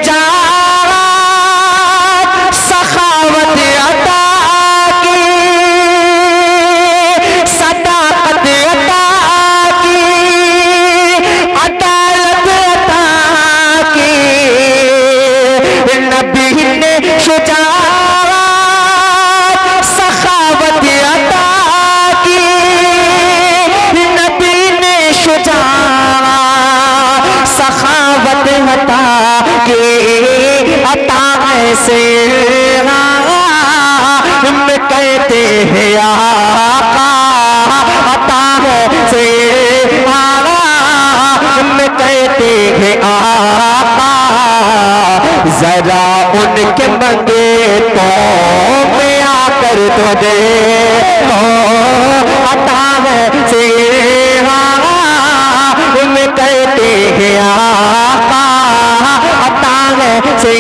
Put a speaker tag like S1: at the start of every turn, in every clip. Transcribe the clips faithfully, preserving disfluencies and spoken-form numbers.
S1: शुजाअत सखावत अता की, सदाकत अता की, अदालत अता की। नबी ने शुजाअत सखावत अता की, नबी ने शुजाअत सखावत अता की। अता ऐसे हम कहते हैं आका, अता ऐसे हम कहते हैं आका। जरा उनके मंगे तो मैं आकर तो दे अता ऐसे हम कहते हैं आका। अता ऐसे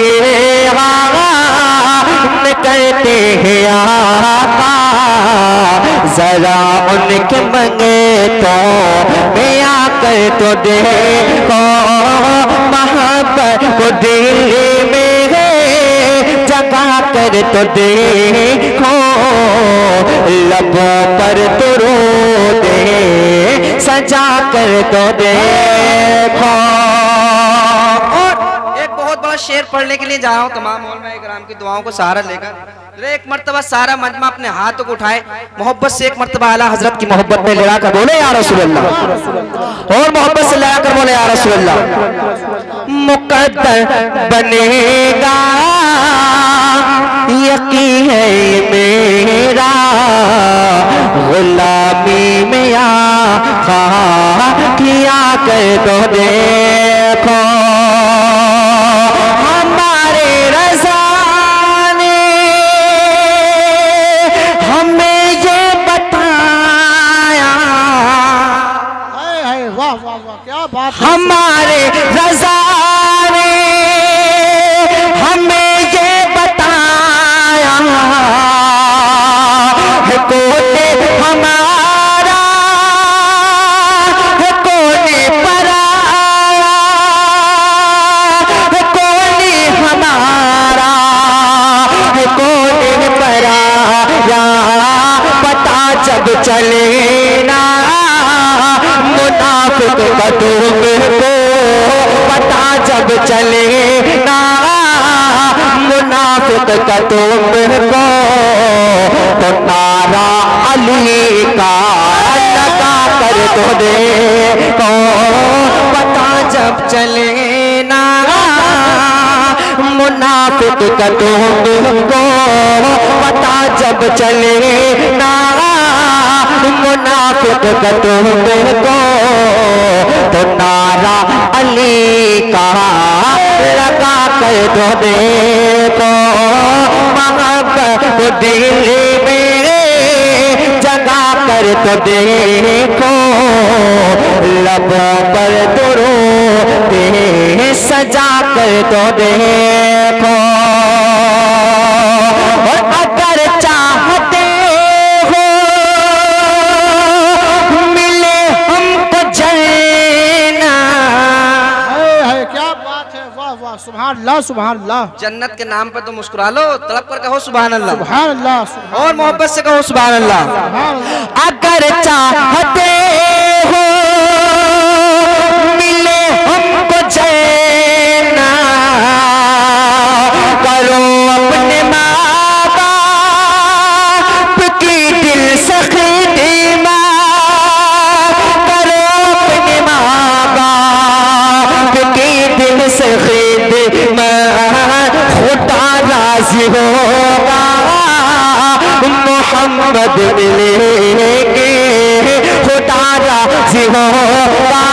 S1: कहते हैं आका। जरा उनके मंगे तो मैं आकर तो देखो, मोहब्बत को दिल में जगा कर तो देखो, लबों पर दुरूदे सजा कर तो देखो। शेर पढ़ने के लिए जा रहा हूँ तमाम उलमाए किराम की दुआओं को सहारा लेकर। एक मर्तबा सारा मजमा अपने हाथों को उठाए, मोहब्बत से एक मर्तबा आला हजरत की मोहब्बत में लड़ा कर बोले या रसूल अल्लाह, और मोहब्बत से लड़ा कर बोले या रसूल अल्लाह। मुकद्दर बनेगा यकीन है मेरा, गुलामी में आका किया कर दो देखो। हमारे रज़ा ने हमें ये बताया है, कोने हमारा है, कोने पराया है, कोने हमारा है, कोने पराया। पता जब चले ना मुनाफिक का तुमको, पता जब चले ना मुनाफिक का तुमको, तो नारा अली का लगा कर तो देखो। पता जब चले ना मुनाफिक का तुमको, पता जब चले ना मुनाफिक का तुमको, तो नारा अली का लगा कर दो देखो। मोहब्बत को दिल में जगा कर तो देखो, लबों पर दुरूद सजा कर तो देखो। और अगर चाहते हो मिले हमको जन्नत,
S2: क्या बात है, वाह वाह, सुभान अल्लाह सुभान अल्लाह।
S1: जन्नत के नाम पर तो मुस्कुरा लो, तड़प कर कहो सुभान अल्लाह,
S2: सुभान अल्लाह,
S1: और मोहब्बत से कहो सुभान अल्लाह। अगर चाहते हो मिले हमको जन्नत, करो अपने माँ बाप की दिल से खिदमत, करो अपने माँ बाप की दिल से खिदमत। खुदा राजी होगा मोहम्मद मिलेंगे, खुदा राजी होगा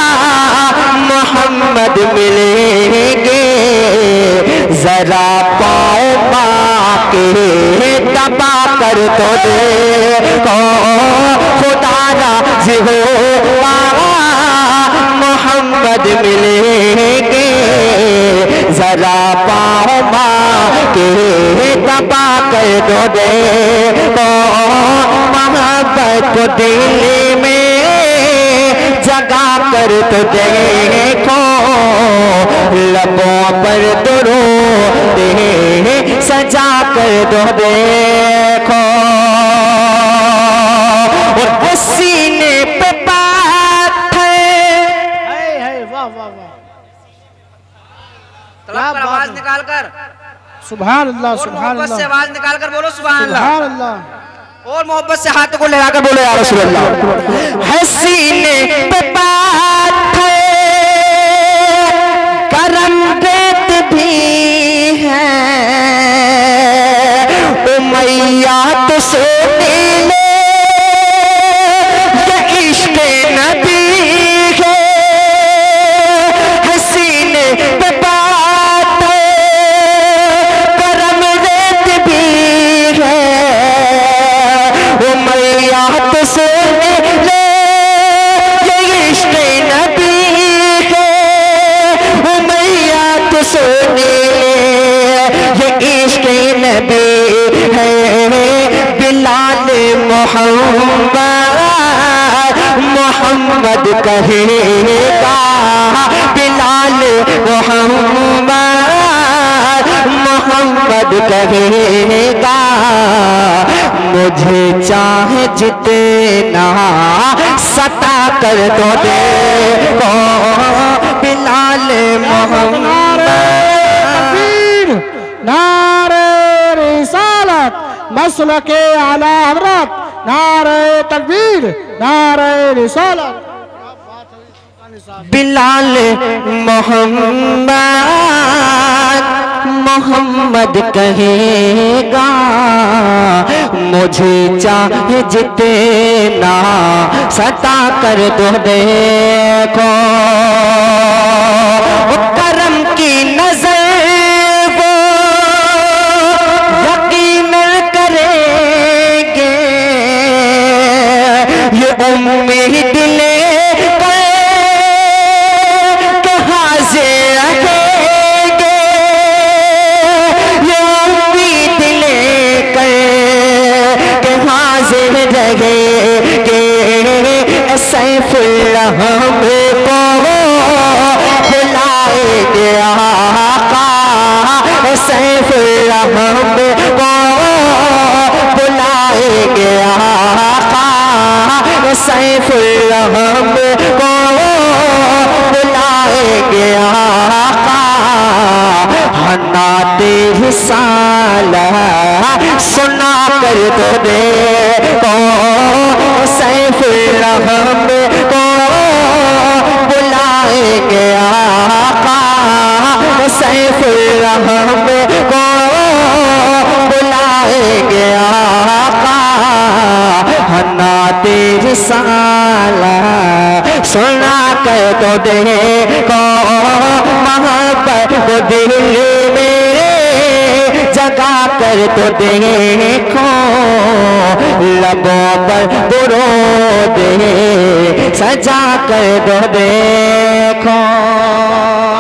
S1: मोहम्मद मिलेंगे। जरा पाओ माँ के दबा कर तो देखो, खुदा राजी होगा मोहम्मद मिलेंगे। जरा पाओ माँ के दबा कर दो देखो, मोहब्बत को दिल में जगा कर तो देखो, लबों पर दुरूद सजा कर तो देखो, और वो सीने पे बात है।
S2: वाह वाह वाह,
S1: तलब पर आवाज निकाल कर
S2: सुभान अल्लाह, सुभान
S1: मोहब्बत से
S2: अल्लाह,
S1: आवाज निकाल कर बोलो सुभान अल्लाह,
S2: सुभान अल्लाह,
S1: और मोहब्बत से हाथ को लगा कर बोलो या रसूल अल्लाह। हसीने पे बात है, करम देत भी है, उमैया तो सोने ले, ये इश्क़ नबी है। हसीने पे बात है, करम देत भी है, उमैया तो सोने ले, ये इश्क़ नबी है। उमैया तो सोने ले, ये इश्क़ नबी है। बिलाल मोहम्मद मोहम्मद कहेगा, बिलाल मोहम्मद मोहम्मद कहेगा, मुझे चाहे जितना सता कर तो देखो, बिलाल मोहम्मद।
S2: नारे रिसालत मसलके आला हज़रत, नारे तकबीर, नारे रिसालत।
S1: बिलाल मोहम्मद मोहम्मद कहेगा, मुझे चाहे जितना सता कर दो देखो, वो करम की नजर वो यकीनन करेंगे, ये उम्मीद ले सैफुल्लाह को बुलाएंगे आका, सैफुल्लाह को बुलाएंगे आका, सैफुल्लाह को बुलाएंगे आका। हन्नाते रिसाला सुना कर तो देखो, सैफुल्लाह को बुलाएंगे आका, सैफुल्लाह को बुलाएंगे आका। हन्नाते रिसाला सुना कर तो देखो, मोहब्बत को दिल में जगा कर तो देखो, लबों पर दुरूद सजा कर तो देखो।